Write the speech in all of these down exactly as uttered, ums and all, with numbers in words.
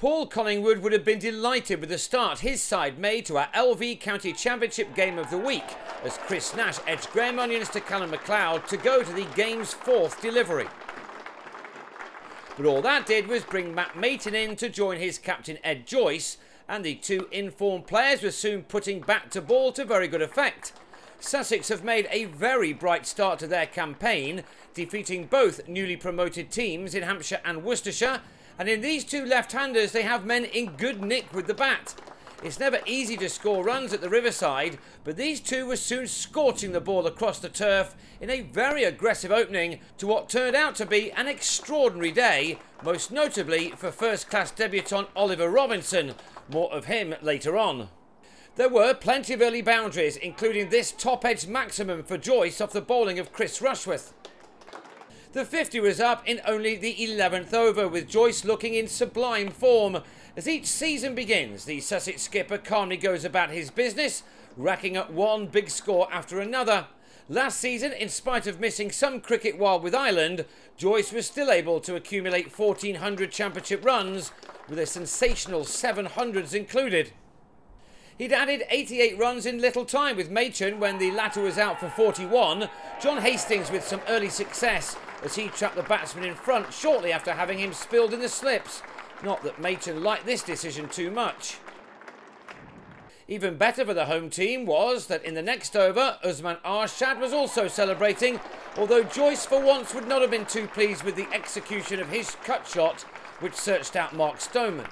Paul Collingwood would have been delighted with the start his side made to our L V County Championship game of the week, as Chris Nash edged Graham Onions to Callum MacLeod to go to the game's fourth delivery. But all that did was bring Matt Mason in to join his captain Ed Joyce, and the two informed players were soon putting bat to ball to very good effect. Sussex have made a very bright start to their campaign, defeating both newly promoted teams in Hampshire and Worcestershire, and in these two left-handers they have men in good nick with the bat. It's never easy to score runs at the Riverside, but these two were soon scorching the ball across the turf in a very aggressive opening to what turned out to be an extraordinary day, most notably for first-class debutant Oliver Robinson. More of him later on. There were plenty of early boundaries, including this top-edge maximum for Joyce off the bowling of Chris Rushworth. The fifty was up in only the eleventh over, with Joyce looking in sublime form. As each season begins, the Sussex skipper calmly goes about his business, racking up one big score after another. Last season, in spite of missing some cricket while with Ireland, Joyce was still able to accumulate fourteen hundred championship runs, with a sensational seven hundreds included. He'd added eighty-eight runs in little time with Machen when the latter was out for forty-one. John Hastings with some early success as he trapped the batsman in front shortly after having him spilled in the slips. Not that Machen liked this decision too much. Even better for the home team was that in the next over, Usman Arshad was also celebrating, although Joyce for once would not have been too pleased with the execution of his cut shot, which searched out Mark Stoneman.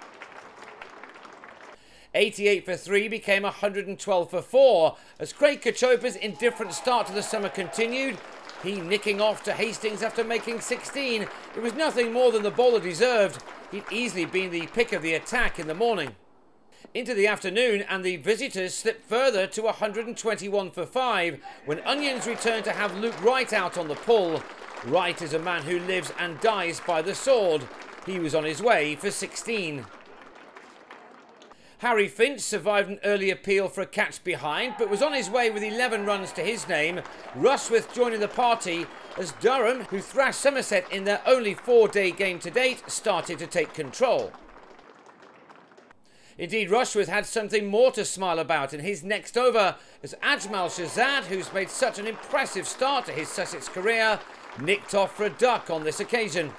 eighty-eight for three became one hundred twelve for four, as Craig Cachopa's indifferent start to the summer continued, he nicking off to Hastings after making sixteen. It was nothing more than the bowler deserved. He'd easily been the pick of the attack in the morning. Into the afternoon, and the visitors slipped further to one hundred twenty-one for five, when Onions returned to have Luke Wright out on the pull. Wright is a man who lives and dies by the sword. He was on his way for sixteen. Harry Finch survived an early appeal for a catch behind, but was on his way with eleven runs to his name. Rushworth joining the party as Durham, who thrashed Somerset in their only four-day game to date, started to take control. Indeed, Rushworth had something more to smile about in his next over, as Ajmal Shahzad, who's made such an impressive start to his Sussex career, nicked off for a duck on this occasion.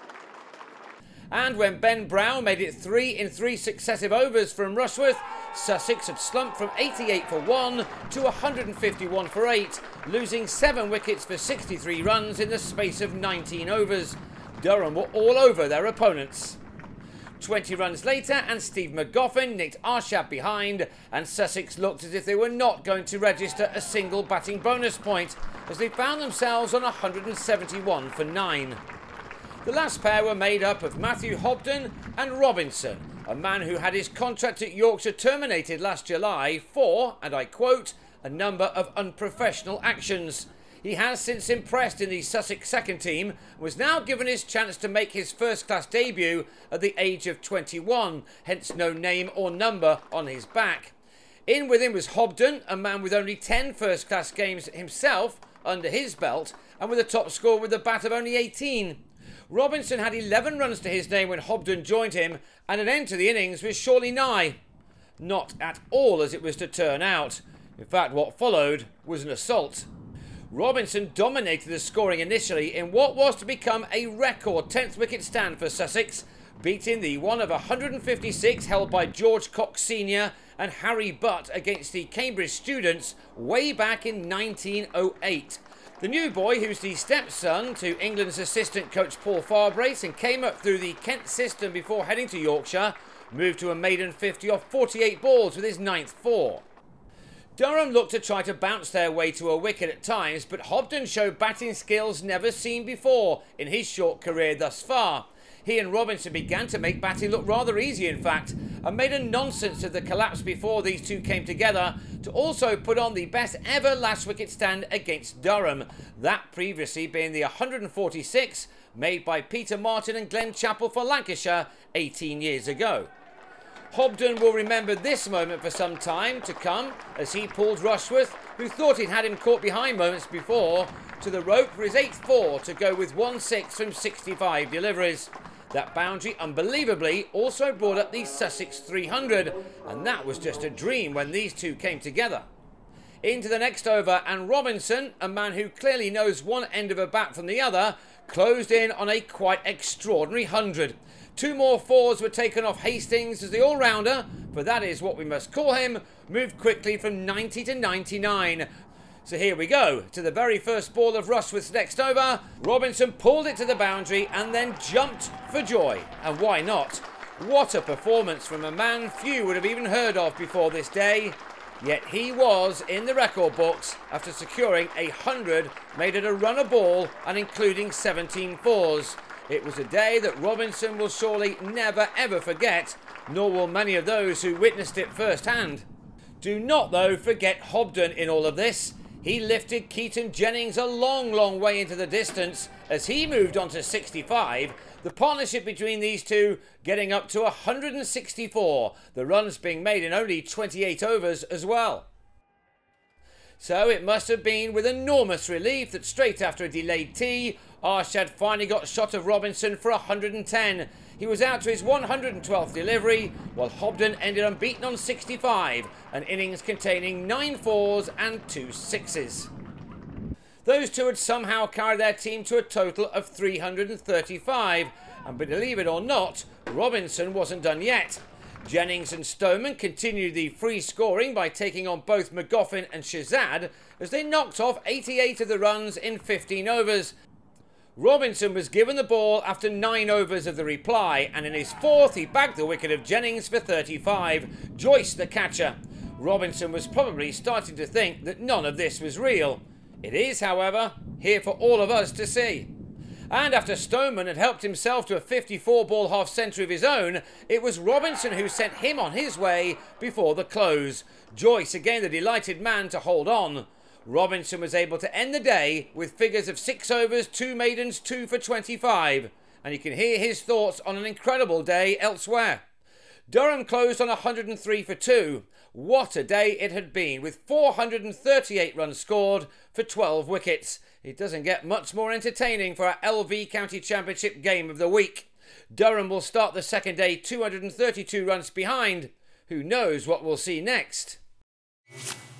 And when Ben Brown made it three in three successive overs from Rushworth, Sussex had slumped from eighty-eight for one to one hundred fifty-one for eight, losing seven wickets for sixty-three runs in the space of nineteen overs. Durham were all over their opponents. twenty runs later, and Steve McGoffin nicked Arshad behind, and Sussex looked as if they were not going to register a single batting bonus point, as they found themselves on one hundred seventy-one for nine. The last pair were made up of Matthew Hobden and Robinson, a man who had his contract at Yorkshire terminated last July for, and I quote, a number of unprofessional actions. He has since impressed in the Sussex second team and was now given his chance to make his first-class debut at the age of twenty-one, hence no name or number on his back. In with him was Hobden, a man with only ten first-class games himself under his belt, and with a top score with a bat of only eighteen. Robinson had eleven runs to his name when Hobden joined him, and an end to the innings was surely nigh. Not at all as it was to turn out. In fact, what followed was an assault. Robinson dominated the scoring initially in what was to become a record tenth wicket stand for Sussex, beating the one of one hundred fifty-six held by George Cox Senior and Harry Butt against the Cambridge students way back in nineteen oh eight. The new boy, who's the stepson to England's assistant coach Paul Farbrace and came up through the Kent system before heading to Yorkshire, moved to a maiden fifty off forty-eight balls with his ninth four. Durham looked to try to bounce their way to a wicket at times, but Hobden showed batting skills never seen before in his short career thus far. He and Robinson began to make batting look rather easy, in fact, and made a nonsense of the collapse before these two came together to also put on the best ever last wicket stand against Durham, that previously being the one hundred forty-six made by Peter Martin and Glenn Chappell for Lancashire eighteen years ago. Hobden will remember this moment for some time to come as he pulled Rushworth, who thought he'd had him caught behind moments before, to the rope for his eighth four to go with one six from sixty-five deliveries. That boundary, unbelievably, also brought up the Sussex three hundred, and that was just a dream when these two came together. Into the next over, and Robinson, a man who clearly knows one end of a bat from the other, closed in on a quite extraordinary hundred. Two more fours were taken off Hastings as the all-rounder, for that is what we must call him, moved quickly from ninety to ninety-nine. So here we go, to the very first ball of Rushworth's next over. Robinson pulled it to the boundary and then jumped for joy. And why not? What a performance from a man few would have even heard of before this day. Yet he was in the record books after securing a hundred made at a run a ball and including seventeen fours. It was a day that Robinson will surely never ever forget, nor will many of those who witnessed it firsthand. Do not, though, forget Hobden in all of this. He lifted Keaton Jennings a long, long way into the distance as he moved on to sixty-five. The partnership between these two getting up to one hundred sixty-four, the runs being made in only twenty-eight overs as well. So it must have been with enormous relief that straight after a delayed tee, Arshad finally got a shot of Robinson for one hundred ten. He was out to his one hundred twelfth delivery, while Hobden ended unbeaten on sixty-five, an innings containing nine fours and two sixes. Those two had somehow carried their team to a total of three hundred thirty-five, and believe it or not, Robinson wasn't done yet. Jennings and Stoneman continued the free scoring by taking on both McGoffin and Shazad as they knocked off eighty-eight of the runs in fifteen overs. Robinson was given the ball after nine overs of the reply, and in his fourth he bagged the wicket of Jennings for thirty-five. Joyce the catcher. Robinson was probably starting to think that none of this was real. It is, however, here for all of us to see. And after Stoneman had helped himself to a fifty-four ball half century of his own, it was Robinson who sent him on his way before the close. Joyce again the delighted man to hold on. Robinson was able to end the day with figures of six overs, two maidens, two for twenty-five. And you can hear his thoughts on an incredible day elsewhere. Durham closed on one hundred three for two. What a day it had been, with four hundred thirty-eight runs scored for twelve wickets. It doesn't get much more entertaining for our L V County Championship game of the week. Durham will start the second day two hundred thirty-two runs behind. Who knows what we'll see next?